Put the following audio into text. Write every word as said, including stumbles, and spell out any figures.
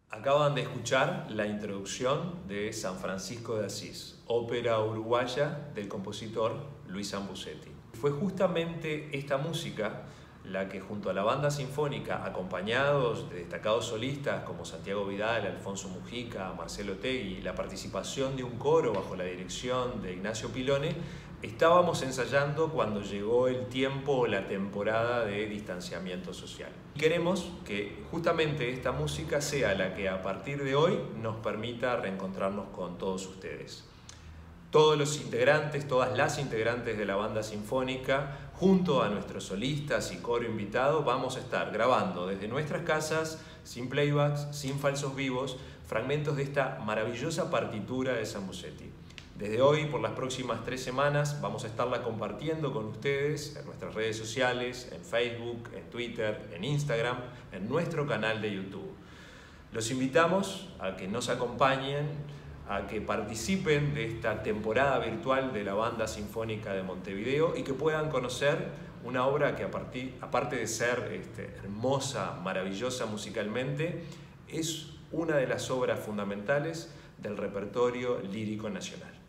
Acaban de escuchar la introducción de San Francisco de Asís, ópera uruguaya del compositor Luis Zambucetti. Fue justamente esta música la que, junto a la banda sinfónica, acompañados de destacados solistas como Santiago Vidal, Alfonso Mujica, Marcelo Tegui, y la participación de un coro bajo la dirección de Ignacio Pilone, estábamos ensayando cuando llegó el tiempo o la temporada de distanciamiento social. Queremos que justamente esta música sea la que a partir de hoy nos permita reencontrarnos con todos ustedes. Todos los integrantes, todas las integrantes de la banda sinfónica, junto a nuestros solistas y coro invitado, vamos a estar grabando desde nuestras casas, sin playbacks, sin falsos vivos, fragmentos de esta maravillosa partitura de Zambucetti. Desde hoy, por las próximas tres semanas, vamos a estarla compartiendo con ustedes en nuestras redes sociales, en Facebook, en Twitter, en Instagram, en nuestro canal de YouTube. Los invitamos a que nos acompañen, a que participen de esta temporada virtual de la Banda Sinfónica de Montevideo y que puedan conocer una obra que, a partir, aparte de ser este, hermosa, maravillosa musicalmente, es una de las obras fundamentales del repertorio lírico nacional.